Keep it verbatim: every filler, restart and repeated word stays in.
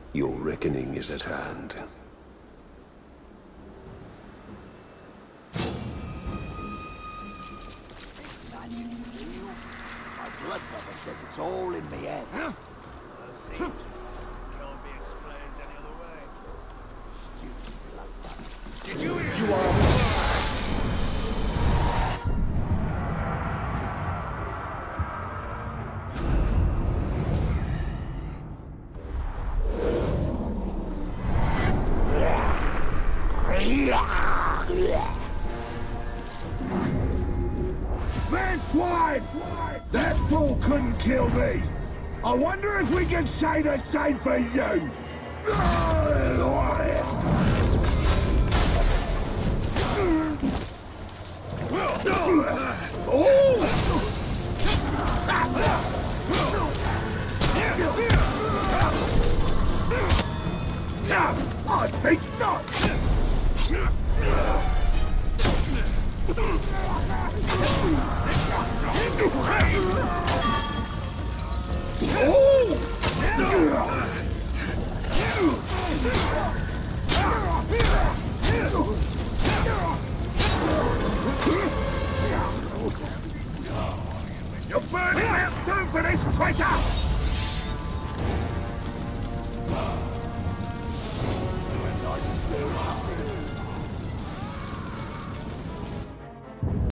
Your reckoning is at hand. My blood brother says it's all in the head. Can't be explained any other way. Stupid blood brother. Did you hear? You are Man's wife! That fool couldn't kill me! I wonder if we can say the same for you! I think not! You're burning out soon for this traitor! I'd like to say something.